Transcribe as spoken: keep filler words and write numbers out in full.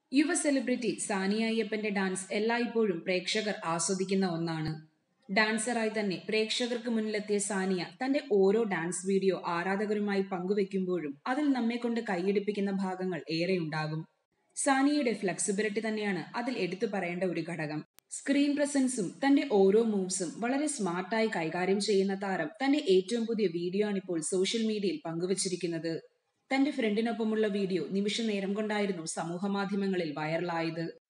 യുവ സെലിബ്രിറ്റി സാനിയ അയ്യപ്പന്റെ ഡാൻസ് എല്ലായ്പ്പോഴും പ്രേക്ഷകർ ആസ്വദിക്കുന്ന ഒന്നാണ്. ഡാൻസറായി തന്നെ പ്രേക്ഷകർക്ക് മുന്നിലെത്തിയ സാനിയ തന്റെ ഓരോ ഡാൻസ് വീഡിയോ ആരാധകരുമായി പങ്കുവെക്കുമ്പോഴും അതിൽ നമ്മെക്കൊണ്ട് കൈയടിപ്പിക്കുന്ന ഭാഗങ്ങൾ ഏറെയുണ്ടാകും. സാനിയയുടെ ഫ്ലെക്സിബിലിറ്റി തന്നെയാണ് അതിൽ എടുത്തു പറയേണ്ട ഒരു ഘടകം. സ്ക്രീൻ പ്രസൻസും തന്റെ ഓരോ മൂവ്സും വളരെ സ്മാർട്ടായി കൈകാര്യം ചെയ്യുന്ന താരം തന്റെ ഏറ്റവും പുതിയ വീഡിയോ ആണിപ്പോൾ സോഷ്യൽ മീഡിയയിൽ പങ്കുവച്ചിരിക്കുന്നത്. തന്റെ ഫ്രണ്ടിനൊപ്പമുള്ള വീഡിയോ നിമിഷ നേരം കൊണ്ടായിരുന്നു സമൂഹ മാധ്യമങ്ങളിൽ വൈറലായത്.